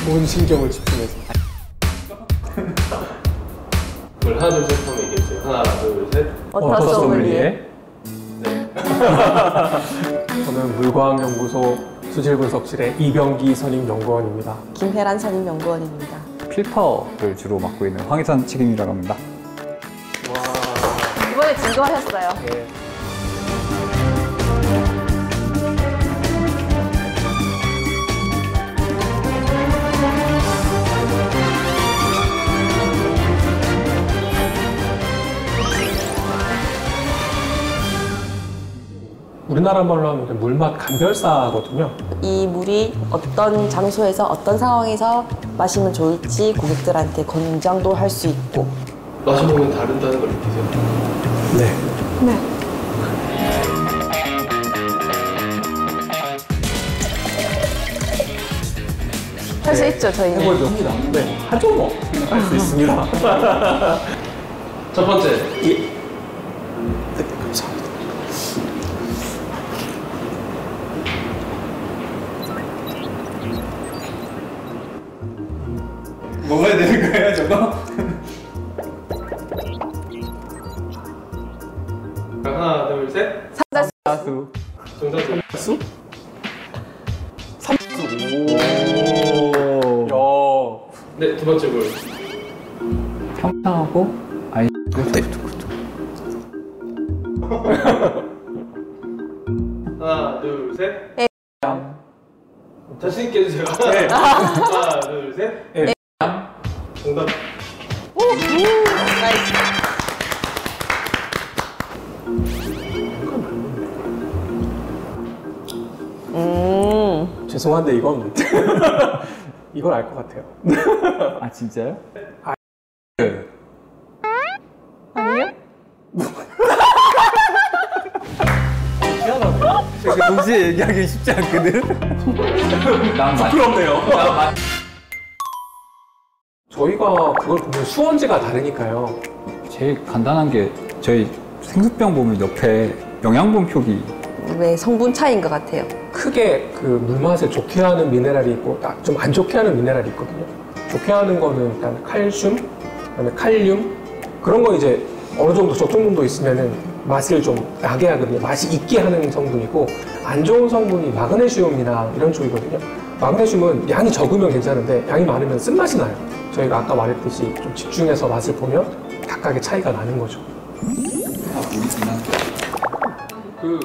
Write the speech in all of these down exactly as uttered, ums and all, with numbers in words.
온 신경을 집중해서. 그걸 하나 둘 셋 하면 얘기해주세요. 하나 둘 셋. 워터 소믈리에. 네. 저는 물과학연구소 수질분석실의 이병기 선임연구원입니다. 김혜란 선임연구원입니다. 필터를 주로 맡고 있는 황희선 책임이라고 합니다. 와. 이번에 진도하셨어요. 네. 우리나라 말로 하면 물맛 감별사거든요. 이 물이 어떤 장소에서 어떤 상황에서 마시면 좋을지 고객들한테 권장도 할 수 있고. 마셔보면 다른다는 걸 느끼세요? 네. 네. 할 수 있죠, 저희는. 해볼도 합니다. 네. 하죠 뭐. 할 수 있습니다. 첫 번째. 예. 네, 감사합니다. 먹어야 되는 거예요, 저거? 하나 둘 셋. 삼다수. 정답. 수? 삼수. 오. 야. 네, 두 번째 물. 평평하고 아이. 네. 하나 둘 셋. 네. 자신 있게 해주세요. 네. 하나 둘 셋. 네. 정답. 오! 나이스. 음. 죄송한데 이건 이걸 알 것 같아요. 아 진짜요? 아. 아니요? 미안하네요. 동시에 얘기하기 쉽지 않거든. 난 맞. 부끄럽네요. 난 맞. 저희가 그걸 보면 수원지가 다르니까요. 제일 간단한 게 저희 생수병 보면 옆에 영양분 표기. 왜 성분 차이인 것 같아요. 크게 그 물맛을 좋게 하는 미네랄이 있고 좀 안 좋게 하는 미네랄이 있거든요. 좋게 하는 거는 일단 칼슘, 그다음에 칼륨 그런 거 이제 어느 정도 적정濃도 있으면은 맛을 좀 나게 하거든요. 맛이 있게 하는 성분이고 안 좋은 성분이 마그네슘이나 이런 쪽이거든요. 마그네슘은 양이 적으면 괜찮은데 양이 많으면 쓴맛이 나요. 저희가 아까 말했듯이 좀 집중해서 맛을 보면 각각의 차이가 나는 거죠. 그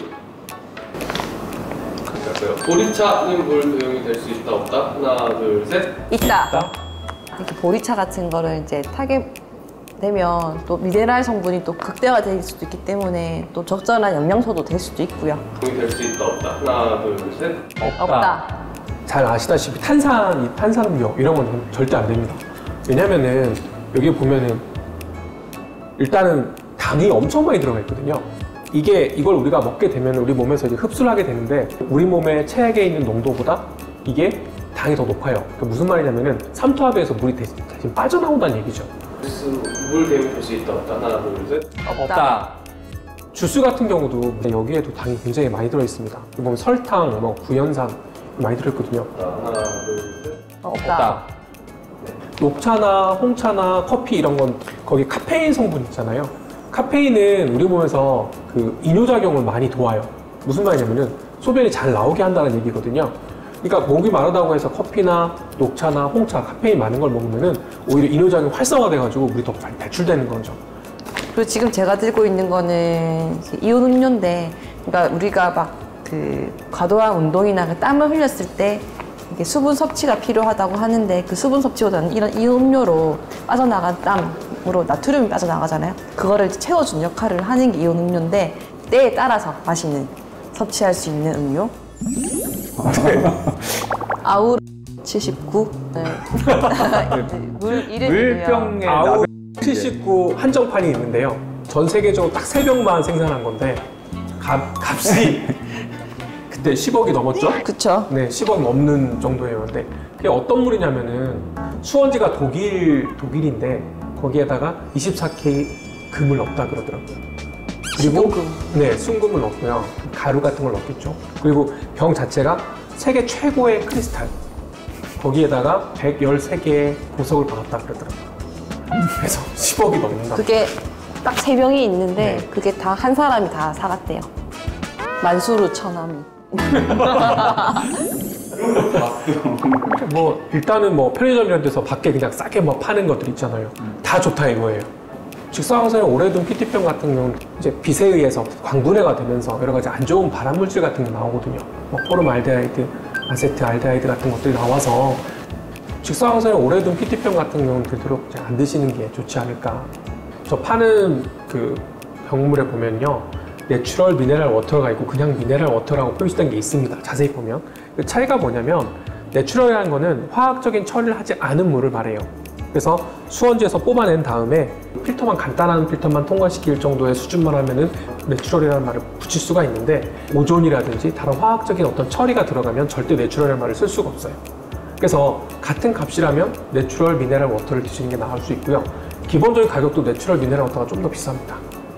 갈까요? 보리차는 물 도용이 될 수 있다 없다? 하나 둘 셋. 있다. 있다? 이렇게 보리차 같은 거를 이제 타게 되면 또 미네랄 성분이 또 극대화 될 수도 있기 때문에 또 적절한 영양소도 될 수도 있고요. 도용이 될 수 있다 없다? 하나 둘 셋. 없다. 없다. 잘 아시다시피 탄산, 이 탄산음료 이런 건 절대 안 됩니다. 왜냐면은 여기 보면은 일단은 당이 엄청 많이 들어가 있거든요. 이게 이걸 우리가 먹게 되면 우리 몸에서 이제 흡수를 하게 되는데 우리 몸의 체액에 있는 농도보다 이게 당이 더 높아요. 그러니까 무슨 말이냐면은 삼투압에서 물이 대신, 대신 빠져나온다는 얘기죠. 주스 물 도용이 될 수 있다 없다? 하나 둘 셋. 없다. 주스 같은 경우도 여기에도 당이 굉장히 많이 들어 있습니다. 여기 보면 설탕, 뭐 구연산 많이 들어있거든요. 하나 둘 셋. 없다. 없다. 녹차나 홍차나 커피 이런 건 거기 카페인 성분 있잖아요. 카페인은 우리 몸에서 그 이뇨작용을 많이 도와요. 무슨 말이냐면은 소변이 잘 나오게 한다는 얘기거든요. 그러니까 목이 마르다고 해서 커피나 녹차나 홍차, 카페인 많은 걸 먹으면은 오히려 이뇨작용이 활성화돼가지고 물이 더 많이 배출되는 거죠. 그리고 지금 제가 들고 있는 거는 이온 음료인데, 그러니까 우리가 막 그 과도한 운동이나 그 땀을 흘렸을 때 이게 수분 섭취가 필요하다고 하는데 그 수분 섭취보다는 이런 이온 음료로 빠져나간 땀으로 나트륨이 빠져나가잖아요. 그거를 채워주는 역할을 하는 게 이온 음료인데 때에 따라서 마시는 섭취할 수 있는 음료. 아우 칠십구. 네. 물 이름이고요. 물병에 아우 칠십구 한정판이 있는데요. 전 세계적으로 딱 세 병만 생산한 건데 값, 값이 그때 십억이 넘었죠? 그쵸. 네, 십억 넘는 정도예요. 근데 그게 어떤 물이냐면은 수원지가 독일, 독일인데 거기에다가 이십사 케이 금을 넣었다 그러더라고요. 그리고 수금금. 네, 순금을 넣었고요. 가루 같은 걸 넣었겠죠. 그리고 병 자체가 세계 최고의 크리스탈. 거기에다가 백십삼 개의 보석을 박았다 그러더라고요. 그래서 십억이 넘는다. 그게 딱 세 병이 있는데 네. 그게 다 한 사람이 다 사갔대요. 만수르 처남이. 뭐 일단은 뭐 편의점 이런 데서 밖에 그냥 싸게 뭐 파는 것들 있잖아요. 다 좋다 이거예요. 직사광선에 오래 둔 피티병 같은 경우는 이제 빛에 의해서 광분해가 되면서 여러 가지 안 좋은 발암 물질 같은 게 나오거든요. 뭐 포름알데하이드, 아세트알데하이드 같은 것들이 나와서 직사광선에 오래 둔 피티병 같은 경우는 되도록 이제 안 드시는 게 좋지 않을까. 저 파는 그 병물에 보면요, 내추럴 미네랄 워터가 있고 그냥 미네랄 워터라고 표시된 게 있습니다. 자세히 보면 그 차이가 뭐냐면 내추럴이라는 거는 화학적인 처리를 하지 않은 물을 말해요. 그래서 수원지에서 뽑아낸 다음에 필터만 간단한 필터만 통과시킬 정도의 수준만 하면은 내추럴이라는 말을 붙일 수가 있는데 오존이라든지 다른 화학적인 어떤 처리가 들어가면 절대 내추럴이라는 말을 쓸 수가 없어요. 그래서 같은 값이라면 내추럴 미네랄 워터를 드시는 게 나을 수 있고요. 기본적인 가격도 내추럴 미네랄 워터가 좀 더 비쌉니다.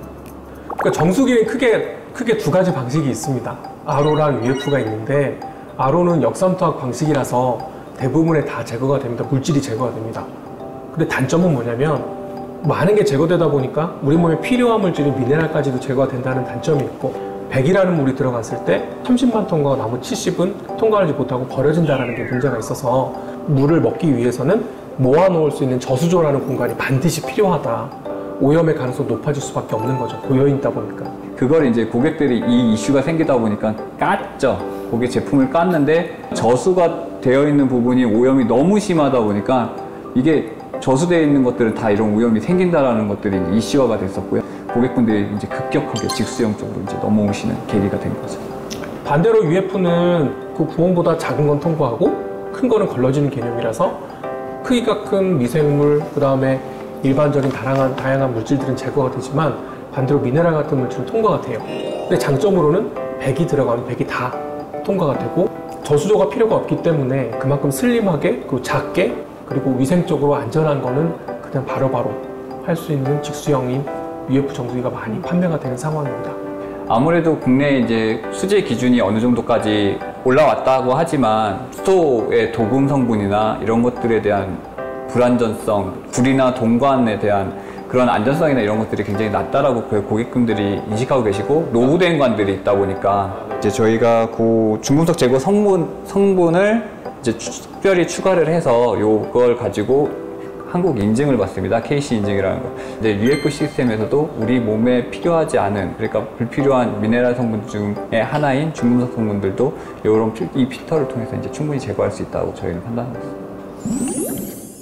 그러니까 정수기는 크게 크게 두 가지 방식이 있습니다. 알오랑 유에프가 있는데 알오는 역삼투압 방식이라서 대부분에 다 제거가 됩니다. 물질이 제거가 됩니다. 근데 단점은 뭐냐면 많은 게 제거되다 보니까 우리 몸에 필요한 물질인 미네랄까지도 제거가 된다는 단점이 있고 백이라는 물이 들어갔을 때 삼십만 톤과 나머지 칠십은 통과하지 못하고 버려진다는 게 문제가 있어서 물을 먹기 위해서는 모아놓을 수 있는 저수조라는 공간이 반드시 필요하다. 오염의 가능성이 높아질 수밖에 없는 거죠. 고여있다 보니까. 그걸 이제 고객들이 이 이슈가 생기다 보니까 깠죠. 고객 제품을 깠는데 저수가 되어 있는 부분이 오염이 너무 심하다 보니까 이게 저수되어 있는 것들은 다 이런 오염이 생긴다라는 것들이 이슈화가 됐었고요. 고객분들이 이제 급격하게 직수형 쪽으로 이제 넘어오시는 계기가 된 거죠. 반대로 유에프는 그 구멍보다 작은 건 통과하고 큰 거는 걸러지는 개념이라서 크기가 큰 미생물, 그 다음에 일반적인 다양한, 다양한 물질들은 제거가 되지만 반대로 미네랄 같은 물질은 통과가 돼요. 근데 장점으로는 백이 들어가면 백이 다 통과가 되고 저수조가 필요가 없기 때문에 그만큼 슬림하게, 그리고 작게, 그리고 위생적으로 안전한 거는 그냥 바로바로 할 수 있는 직수형인 유에프 정수기가 많이 판매가 되는 상황입니다. 아무래도 국내 이제 수질 기준이 어느 정도까지 올라왔다고 하지만 수소의 도금 성분이나 이런 것들에 대한 불안전성, 불이나 동관에 대한 그런 안전성이나 이런 것들이 굉장히 낮다라고 고객분들이 인식하고 계시고 노후된 관들이 있다 보니까 이제 저희가 그 중금속 제거 성분, 성분을 이제 특별히 추가를 해서 요걸 가지고 한국 인증을 받습니다. 케이씨 인증이라는 거. 이제 유에프 시스템에서도 우리 몸에 필요하지 않은, 그러니까 불필요한 미네랄 성분 중에 하나인 중금속 성분들도 이런 이 필터를 통해서 이제 충분히 제거할 수 있다고 저희는 판단하고 있습니다.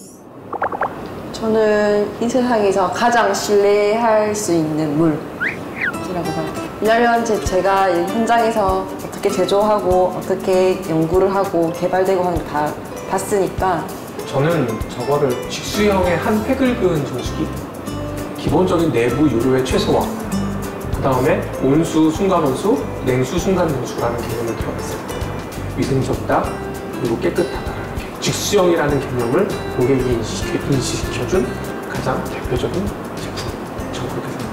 저는 이 세상에서 가장 신뢰할 수 있는 물이라고 봐요. 왜냐면 제, 제가 현장에서 어떻게 제조하고 어떻게 연구를 하고 개발되고 하는 거 다 봤으니까 저는 저거를 직수형의 한 팩을 그은 정수기, 기본적인 내부 유료의 최소화, 그 다음에 온수, 순간온수, 냉수, 순간냉수라는 개념을 들어봤어요. 위생적이다, 그리고 깨끗하다라는 개념. 직수형이라는 개념을 고객이 인식시켜, 인식시켜준 가장 대표적인 제품. 저는 그렇게 생각합니다.